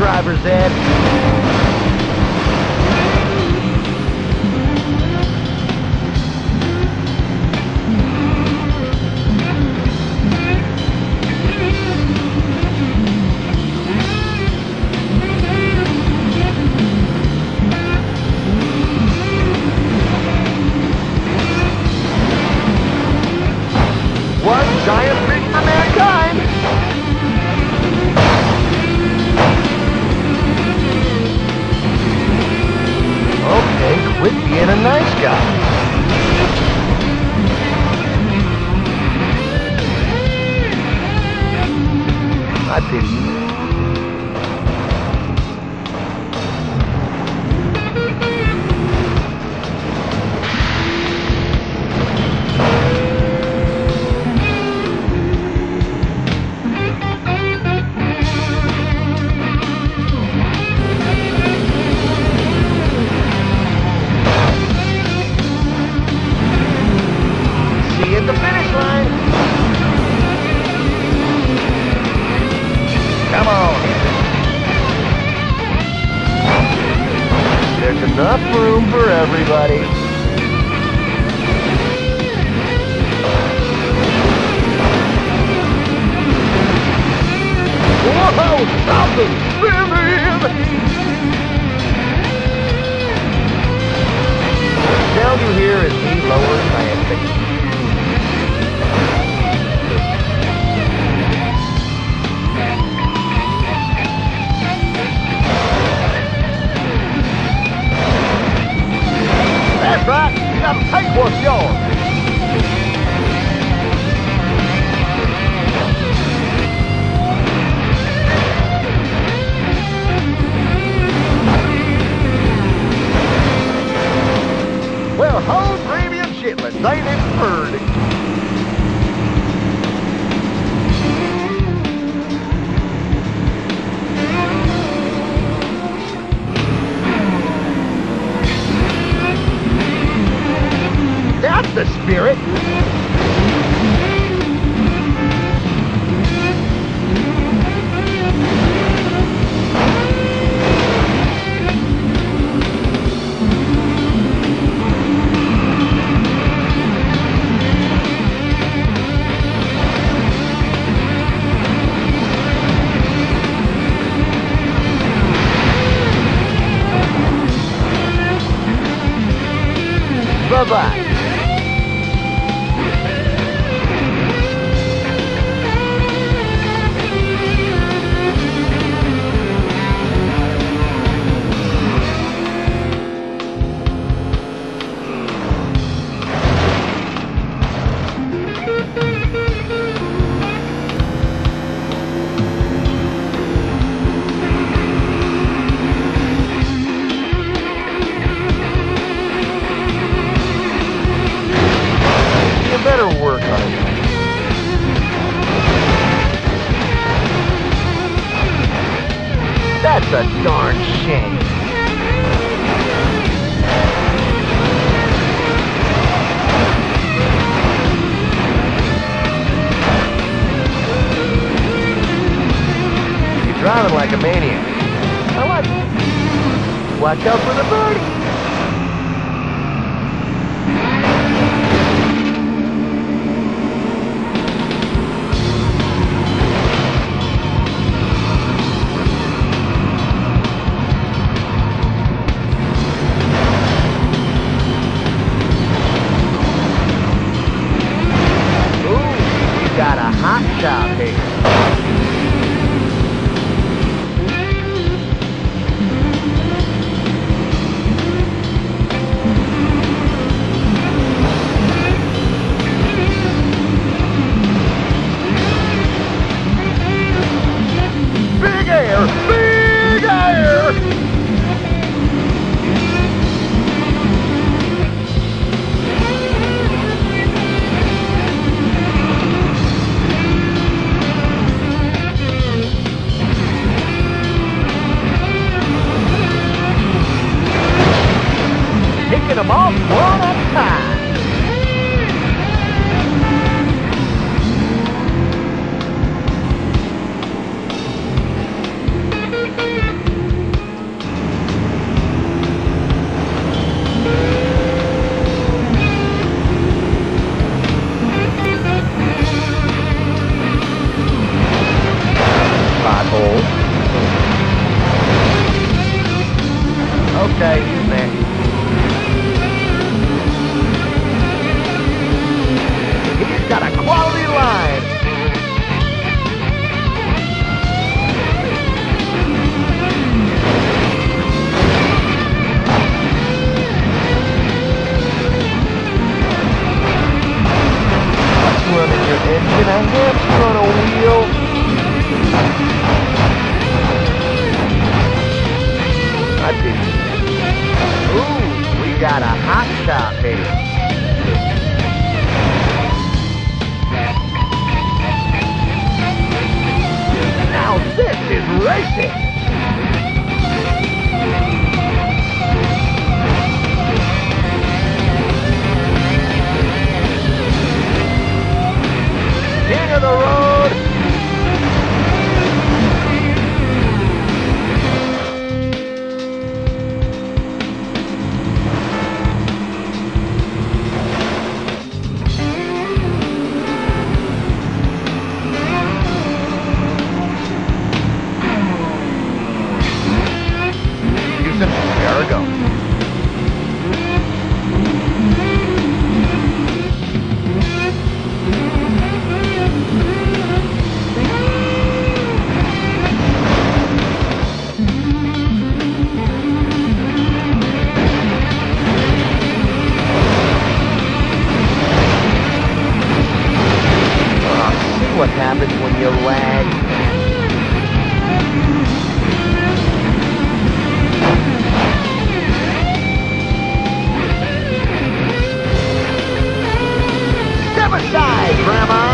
driver's ed. One giant leap for mankind! Okay, quit being a nice guy. I pity you. At the finish line. Come on. There's enough room for everybody. Whoa, stop it! Down to here is me lowered by a ticket. That's right, you gotta take what's yours. Well, home premium shitless, ain't it bird? That's the spirit. Bye-bye. Better work on it. That's a darn shame. You're driving like a maniac. I like it. Watch out for the birdie. Got a hot shot here. Big air! Big air! side, Grandma.